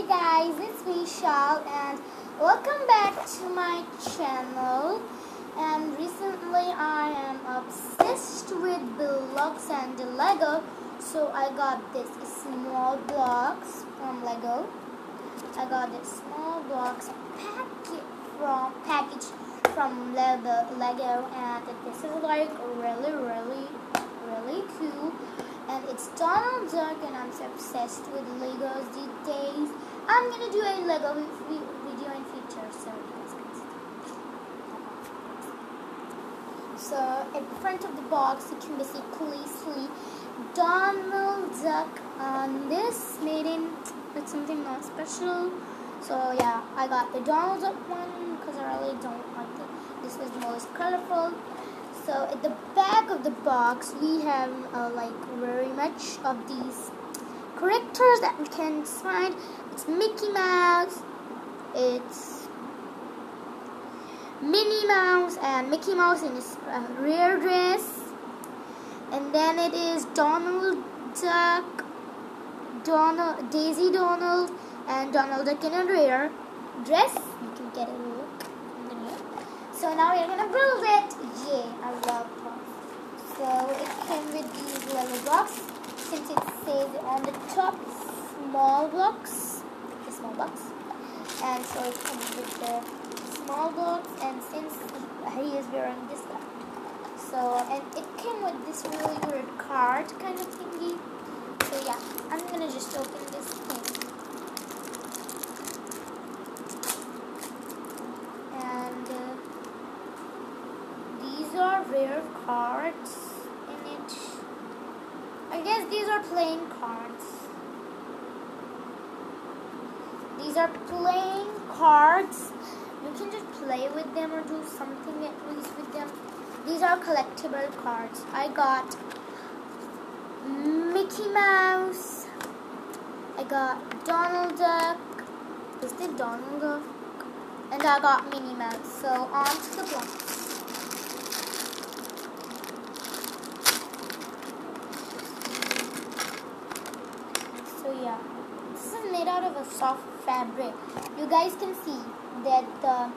guys, it's Vishal and welcome back to my channel. And recently I am obsessed with blocks and Lego, so I got this small blocks from Lego. I got this small blocks package from Lego, and this is like really cool. And it's Donald Duck, and I'm so obsessed with Legos these days. I'm gonna do a Lego video in future, so you guys can see. So at the front of the box, you can basically see Donald Duck on this, made in with something not special. So yeah, I got the Donald Duck one because I really don't like it. This was the most colorful. So at the back of the box, we have like very much of these characters that we can find. It's Mickey Mouse, it's Minnie Mouse, and Mickey Mouse in his rare dress. And then it is Donald Duck, Daisy Donald, and Donald Duck in a rare dress. You can get a look. So now we're gonna build it. Yeah, I love blocks. So it came with these Lego blocks. Since it says on the top small blocks, the small blocks, and so it comes with the small blocks. And since he is wearing this guy, so and it came with this really weird card kind of thingy. So yeah, I'm gonna just open this thing. Are rare cards in it. I guess these are playing cards. These are playing cards. You can just play with them or do something at least with them. These are collectible cards. I got Mickey Mouse. I got Donald Duck. Is it Donald Duck? And I got Minnie Mouse. So on to the blocks. Yeah, this is made out of a soft fabric. You guys can see that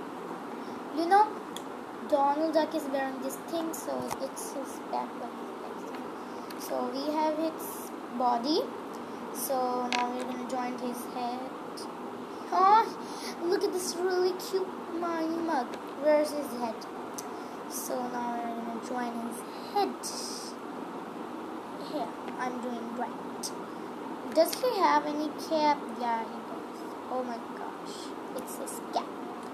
Donald Duck is wearing this thing, so it's his back. So we have its body. So now we're gonna join his head. Oh, look at this really cute Marnie mug. Where's his head? So now we're gonna join his head. Here, I'm doing right. Does he have any cap? Yeah, he does. Oh my gosh. It's his cap.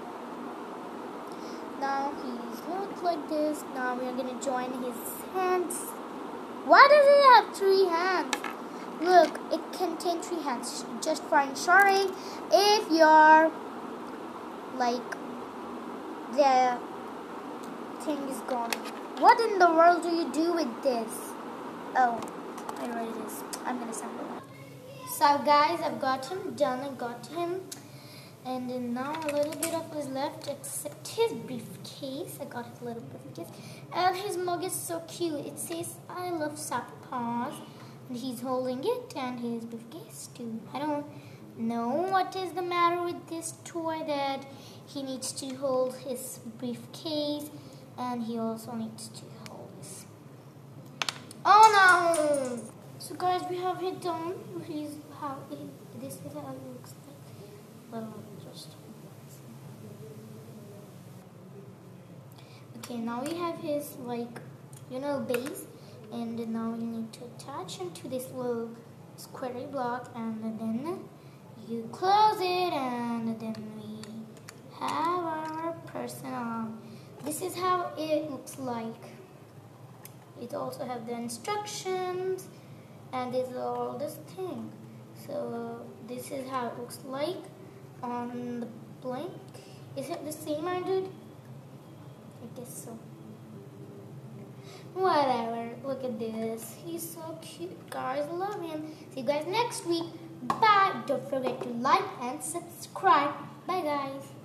Now he's looked like this. Now we're going to join his hands. Why does he have 3 hands? Look, it contains 3 hands. Just for ensuring if you're like the thing is gone. What in the world do you do with this? Oh, I read this. I'm going to sample it. So guys, I've got him done. I got him, and then now a little bit of is left, except his briefcase. I got his little briefcase, and his mug is so cute. It says "I love soft paws," and he's holding it, and his briefcase too. I don't know what is the matter with this toy that he needs to hold his briefcase, and he also needs to hold this. Oh no! So guys, we have it done. This is how it looks like. Well, just okay. Now we have his base, and now we need to attach him to this little squarey block, and then you close it, and then we have our person on. This is how it looks like. It also have the instructions. And this is all this thing. So this is how it looks like on the blank. Is it the same I did? I guess so. Whatever. Look at this. He's so cute, guys. I love him. See you guys next week. Bye. Don't forget to like and subscribe. Bye, guys.